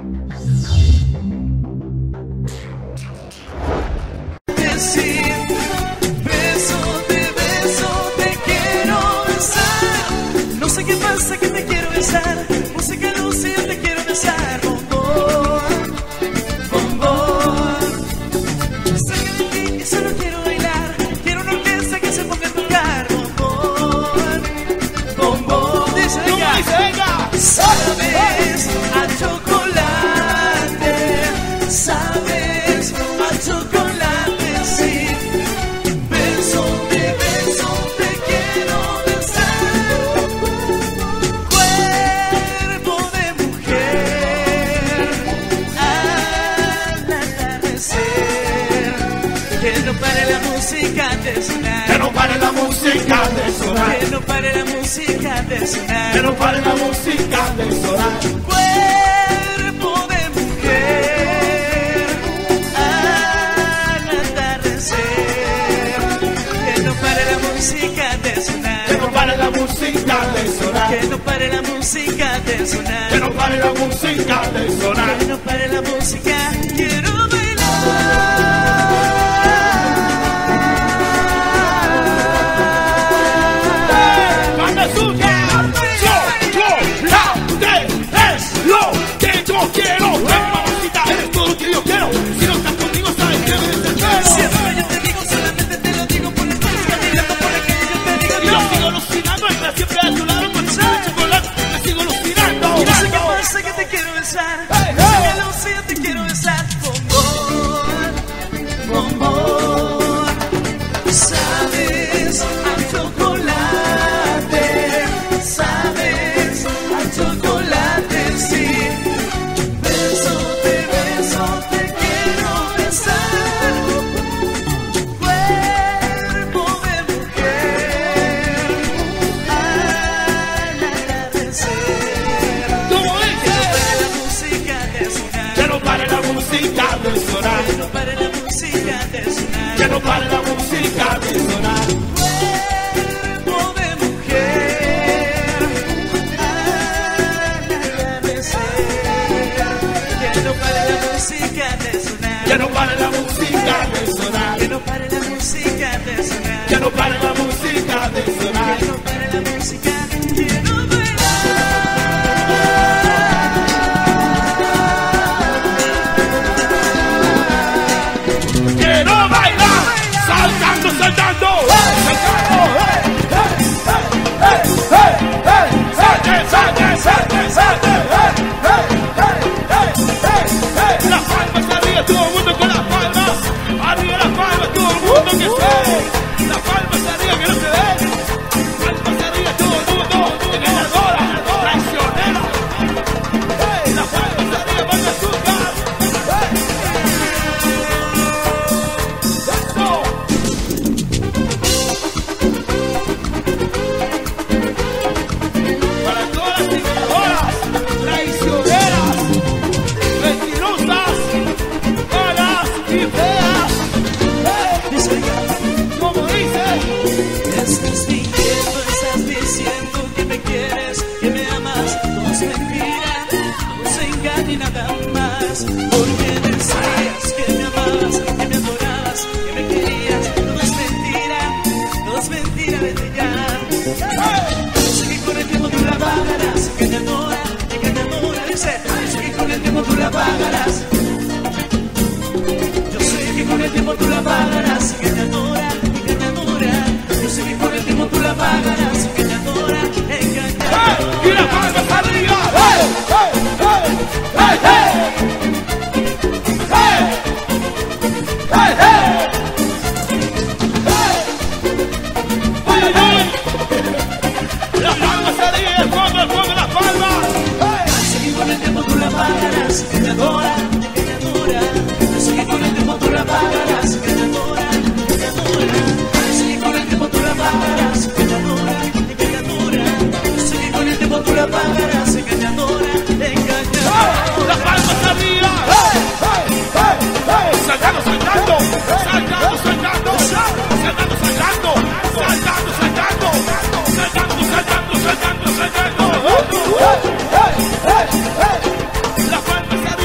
La palma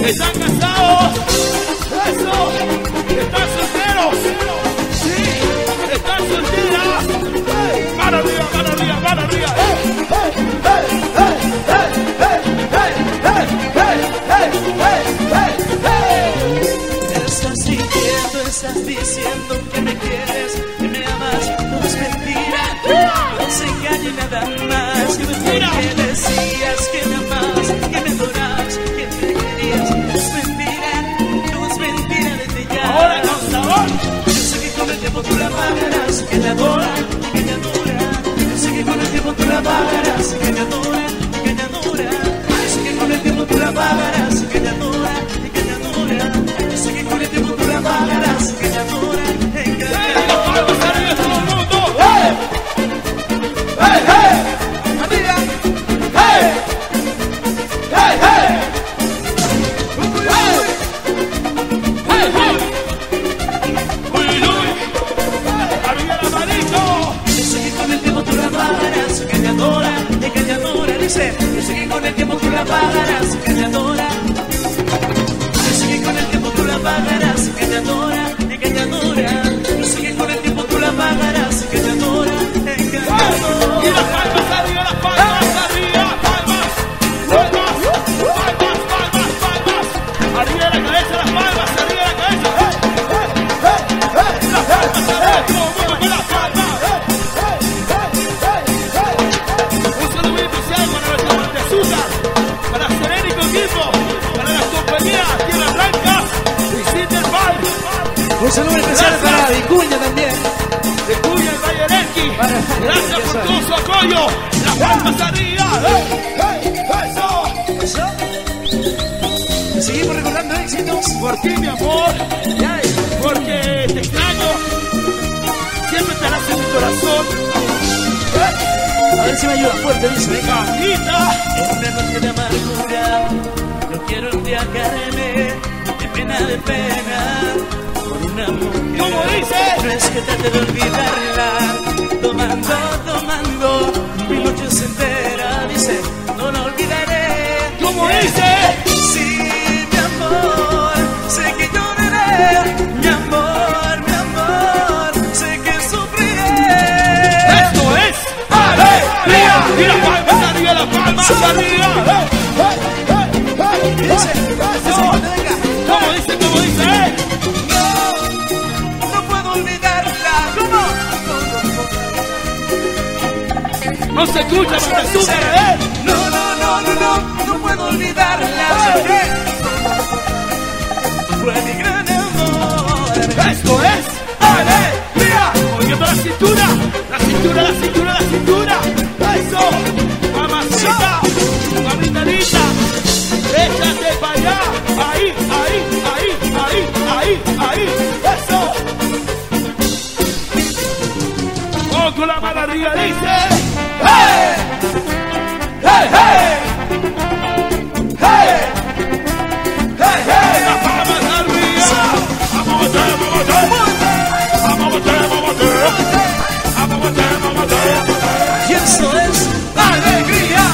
¿Están casados? ¡Eso! ¿Están solteros? ¡Sí! ¿Están solteras? ¡Mano arriba, mano arriba, mano arriba! Estás sintiendo, estás diciendo que me quieres, que me amas, todo es mentira. No se engañe nada más. Que decías que me amas, que me adoras, que me querías. Es mentira desde ya. Ahora con sabor. Yo sé que con el tiempo tú la pagarás, que me adora, que me adora. Yo sé que con el tiempo tú la pagarás, que me adora, que me adora. Yo sé que con el tiempo tú la pagarás, que me adora, que me adora. Yo sé que con el tiempo tú la pagarás, que me adora, que me adora. Yo sé que con el tiempo tú la pagarás, que me adora. Yo sé que con el tiempo tú la pagarás, que me adora, que me adora. Yo sé que con el tiempo tú la pagarás, que me adora, que me adora. Y las palmas arriba, las palmas arriba, palmas, palmas, palmas, palmas, palmas. Arriba de la cabeza, las palmas, arriba de la cabeza. Las palmas arriba, todo el mundo con las palmas. Un saludo muy especial para nuestra Montezuma, para Serenico Equipo, para las compañías Tierra Blanca y Cinder Bar. Un saludo especial para Vicuña también. De Cuya, el Valle Elqui. Gracias por todo su apoyo. Las palmas arriba. ¡Eso! Seguimos recordando éxitos. Por ti, mi amor. Porque te extraño. Siempre estarás en mi corazón. A ver si me ayuda fuerte, dice. Mamita. En una noche de amargura, no quiero embriagarme de pena, por una mujer. ¿Cómo dice? No es que trate de olvidarla, tomando mi noche entera. Dice, no la olvidaré. ¿Cómo dice? Sí, mi amor, sé que lloraré. Mi amor, sé que sufriré. Esto es alegría. Y las palmas arriba, las palmas arriba. Dice, ¿Cómo dice? ¿Cómo dice? no puedo olvidarla. ¿Cómo? No se escucha, Montezuma, No puedo olvidarla. Fue mi gran amor. Esto es alegría. Moviendo la cintura, la cintura, la cintura, la cintura. Eso, mamacita, mamita, échate para allá. Ahí. Eso. Con la mano arriba dice. ¡Hey! ¡Hey, hey! ¡Hey! ¡Hey, hey! ¡Las palmas arriba! ¡Vamos a bater! Y eso es alegría.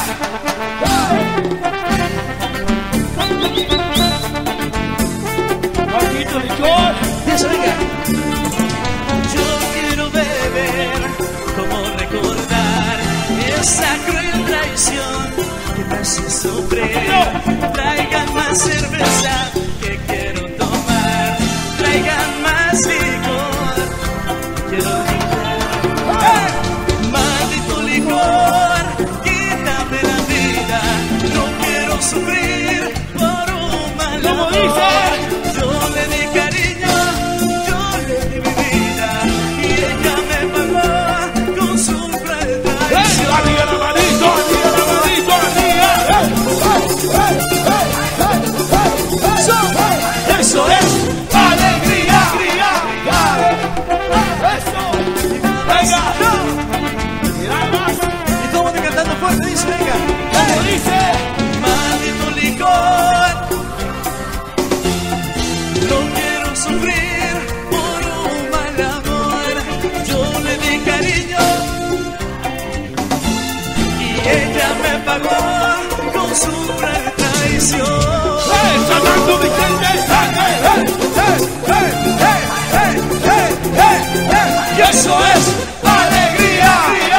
Poquito licor. Eso, venga. Yo quiero beber, como recordar esa cruel traición que me hace sufrir. Traigan más cerveza que quiero tomar. Traigan más licor, quiero olvidar. Maldito licor, quítame la vida. No quiero sufrir por un mal ¿Cómo amor. dice? Yo le di cariño, yo le di mi vida y ella me pagó con su cruel traición. Arriba la manito, arriba la manito, arriba. Eso es alegría. Eso. Venga. Mira más. Y todos cantando fuerte, dice, venga. ¿Cómo dice? Maldito Eso es alegría.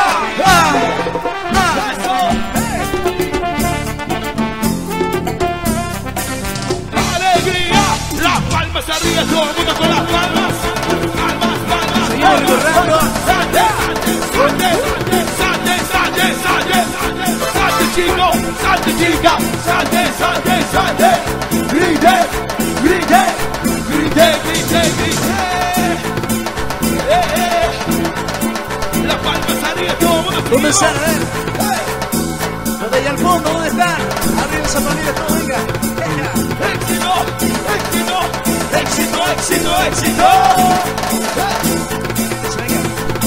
Alegría. Las palmas arriba, todo el mundo con las palmas. Palmas, palmas. Señor Corrado. Salte, chico, salte, chica, salte. Grite. Las palmas arriba, todo el mundo. ¿Dónde están? A ver. Los de allá al fondo, ¿dónde están? Arriba esa familia, todo, venga. Éxito. Venga.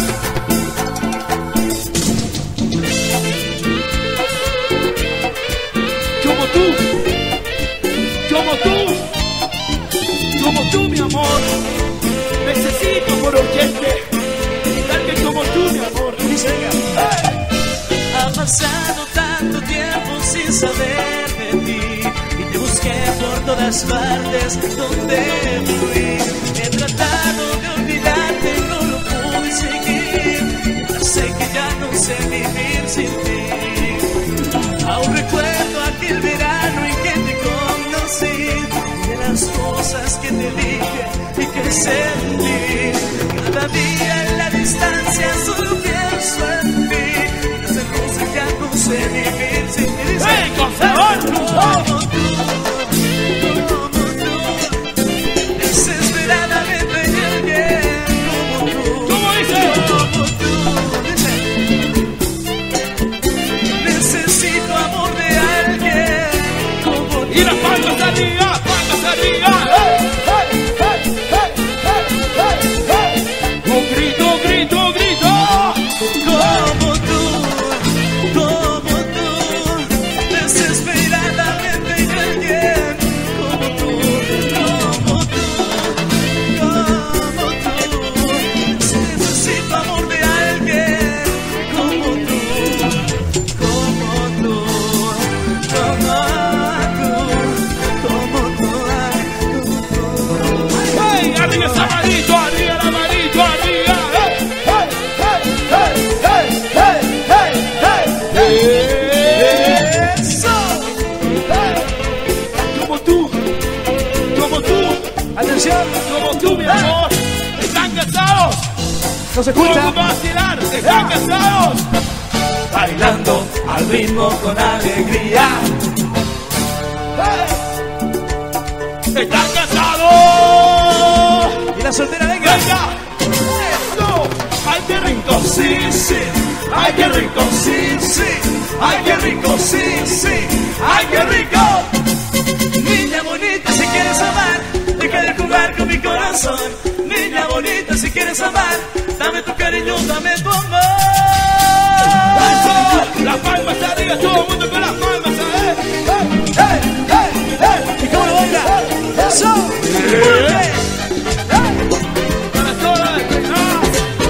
Como tú, mi amor, necesito por urgente, alguien como tú, mi amor. Dice, venga. Ha pasado tanto tiempo sin saber de ti y te busqué por todas partes donde fui. He tratado de olvidarte, no lo pude seguir. Ya sé que ya no sé vivir sin ti. Aún recuerdo aquel verano en que te conocí, de las cosas que te dije y que sentí. Cada día en la distancia solo pienso en ti. Entonces ya no sé vivir sin ti. ¡Hey, con sabor! Como tú, desesperadamente llegué. Como tú, ¿Cómo dice? como tú. Necesito amor de alguien como tú. Y las palmas arriba. Un grito. Como tú, desesperadamente llegué. Como tú. Necesito amor de alguien como tú. ¡Hey! Arriba esa manito, arriba la manito, arriba. Eso. Como tú, Atención. como tú, mi amor. ¿Están cansados? No se Todo el escucha. mundo va a vacilar. ¿Están cansados? Bailando al ritmo con alegría. ¿Están cansados? Y la soltera, venga. ¡Venga! ¡Eso! ¡Ay, qué rico! Sí. Ay, qué rico. Sí. Ay, qué rico. Sí. Ay, qué rico. Niña bonita, si quieres amar, deja de jugar con mi corazón. Niña bonita, si quieres amar, dame tu cariño, dame tu amor. ¡Eso! Las palmas arriba, todo el mundo con las palmas, ¿sabes? ¿Y cómo lo baila? Eso. Para todas las despeinadas.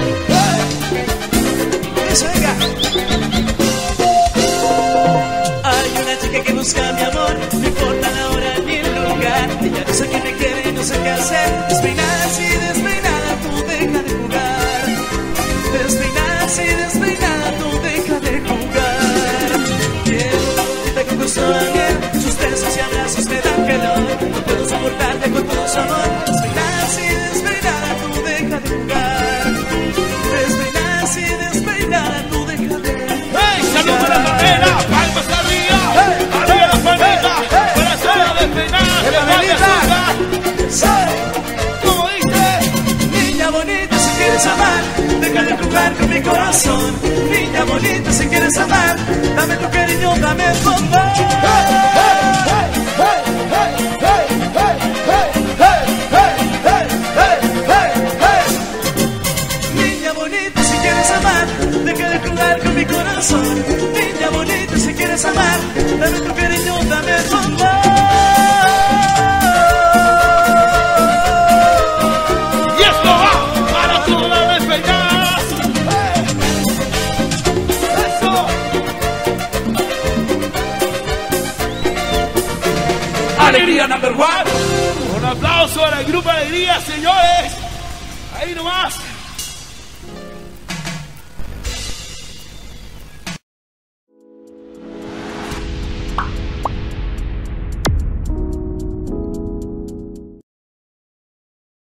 Eso, venga. Hay una chica que busca mi amor, no importa la hora ni el lugar. Ella dice que me quiere y no sé qué hacer. Despeinada, sí, despeinada, tú deja de jugar. Despeinada, sí, despeinada, tú deja de jugar. Quiero que con gusto a bien, sus besos y abrazos me dan calor. No puedo soportarte con todo su amor. Despeinada, sí, despeinada, tú deja de jugar. Despeinada, sí, despeinada, tú deja de jugar. ¡Hey! ¡Salud para la palmera! ¡Palmas arriba! ¡Arriba las palmitas! ¡Para todas las despeinadas! ¡Que vaya a azúcar! ¿Cómo dice? Niña bonita, si quieres amar, deja de jugar con mi corazón. Niña bonita, si quieres amar, dame tu cariño, dame tu amor. Niña bonita, si quieres amar, deja de jugar con mi corazón. Niña bonita, si quieres amar, dame tu cariño, dame tu amor. ¡Y esto va para todas las despeinadas! ¡Eso! ¡Alegría number one! Un aplauso al grupo Alegría, señores. Ahí nomás.